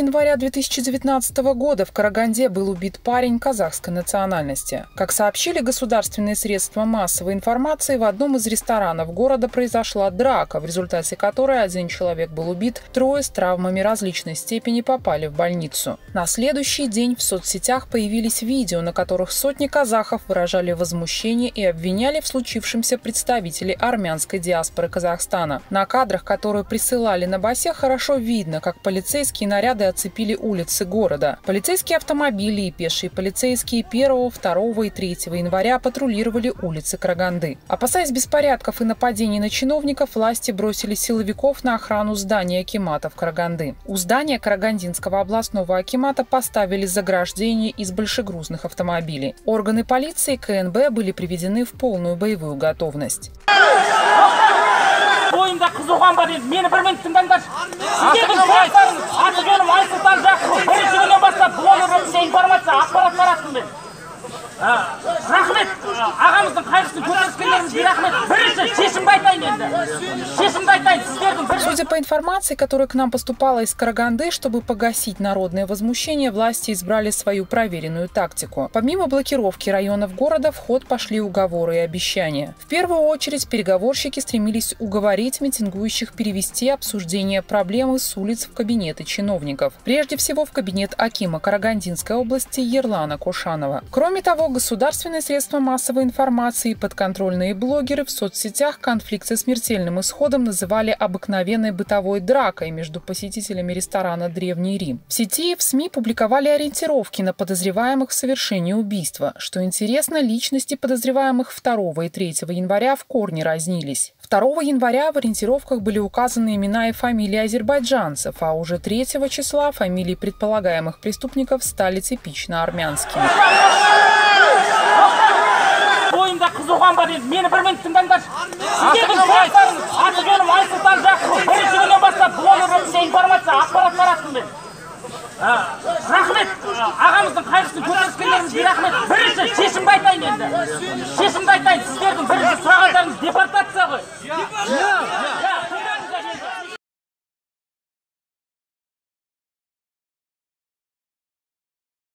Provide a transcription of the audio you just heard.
января 2019 года в Караганде был убит парень казахской национальности. Как сообщили государственные средства массовой информации, в одном из ресторанов города произошла драка, в результате которой один человек был убит, трое с травмами различной степени попали в больницу. На следующий день в соцсетях появились видео, на которых сотни казахов выражали возмущение и обвиняли в случившемся представителей армянской диаспоры Казахстана. На кадрах, которые присылали на Басе, хорошо видно, как полицейские наряды оцепили улицы города. Полицейские автомобили и пешие полицейские 1, 2 и 3 января патрулировали улицы Караганды. Опасаясь беспорядков и нападений на чиновников, власти бросили силовиков на охрану здания акиматов Караганды. У здания Карагандинского областного акимата поставили заграждение из большегрузных автомобилей. Органы полиции и КНБ были приведены в полную боевую готовность. Ойында қызуған бар енді, мені бір минут тыңдаңдаршы. Сіздердің сұрақтарыңыз, аты-жөнім Айсұлтан Жақып. Бірінші күннен бастап блогерлерге информация, ақпарат таратсын мен. Рахмет, ағамыздың қайғысын көтеріскендеріңізге рахмет. Бірінші шешімді айтайын енді. Шешімді айтайын, сіздердің бірінші. Судя по информации, которая к нам поступала из Караганды, чтобы погасить народное возмущение, власти избрали свою проверенную тактику. Помимо блокировки районов города, в ход пошли уговоры и обещания. В первую очередь переговорщики стремились уговорить митингующих перевести обсуждение проблемы с улиц в кабинеты чиновников. Прежде всего в кабинет акима Карагандинской области Ерлана Кошанова. Кроме того, государственные средства массовой информации и подконтрольные блогеры в соцсетях конфликт со смертельным исходом называли обыкновенной бытовой дракой между посетителями ресторана «Древний Рим». В сети и в СМИ публиковали ориентировки на подозреваемых в совершении убийства. Что интересно, личности подозреваемых 2 и 3 января в корне разнились. 2 января в ориентировках были указаны имена и фамилии азербайджанцев, а уже 3 числа фамилии предполагаемых преступников стали типично армянскими. Ойында қызуған бар енді, мені бір минут тыңдаңдаршы. Сіздердің сұрақтарыңыз, аты-жөнім Айсұлтан Жақып. Бірінші күннен бастап блогерлерге информация, ақпарат таратсын мен. Рахмет, ағамыздың қайғысын көтеріскендеріңізге рахмет. Бірінші шешімді айтайын енді. Шешімді айтайын, сіздердің бірінші сұрағандарыңыз депортация ғой.